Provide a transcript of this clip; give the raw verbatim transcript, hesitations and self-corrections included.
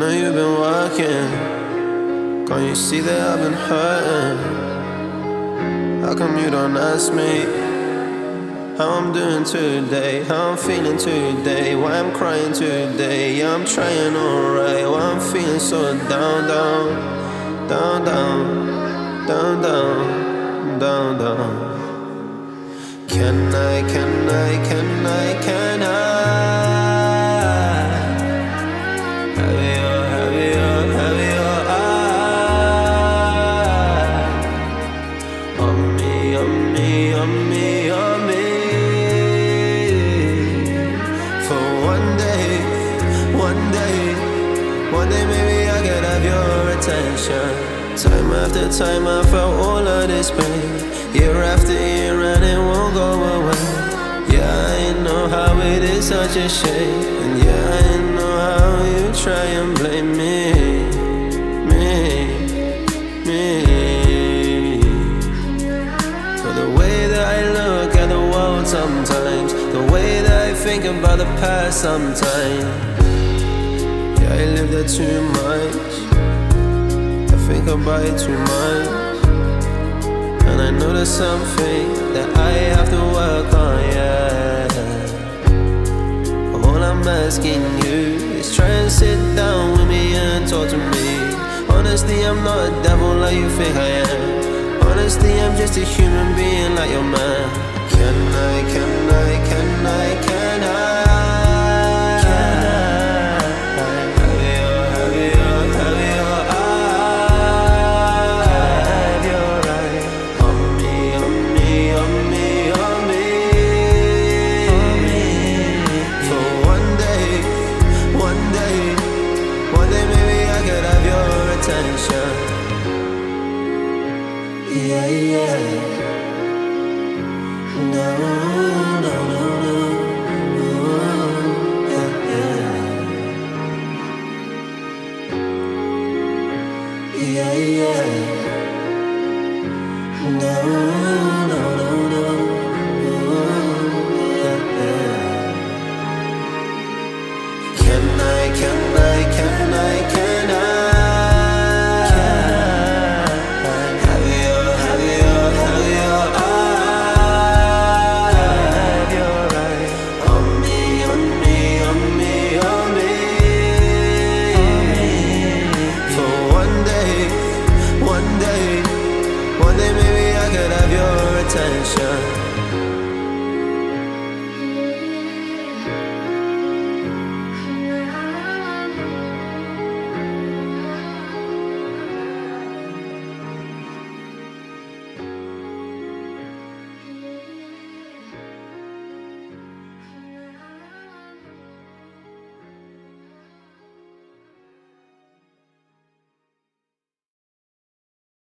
know you've been working. Can't you see that I've been hurting? How come you don't ask me how I'm doing today, how I'm feeling today, why I'm crying today? Yeah, I'm trying alright, why I'm feeling so down, down, down, down, down, down, down, down. Can I, can I, can I, can I have your, have your, have your eye on me, on me, on me, on me? For one day, one day, one day maybe I could have your attention. Time after time I felt all of this pain, year after year and it won't go away. Yeah, I know how it is such a shame, and yeah, I know how you try and blame me, me, me, for the way that I look at the world sometimes, the way that I think about the past sometimes. Yeah, I live there too much, think about it too much, and I know there's something that I have to work on, yeah. All I'm asking you is try and sit down with me and talk to me. Honestly, I'm not a devil like you think I am. Honestly, I'm just a human being like your man. Can I, can I, can I, can I? Yeah, yeah. No, no, no, no. Ooh, yeah, yeah. Yeah, yeah. No, no.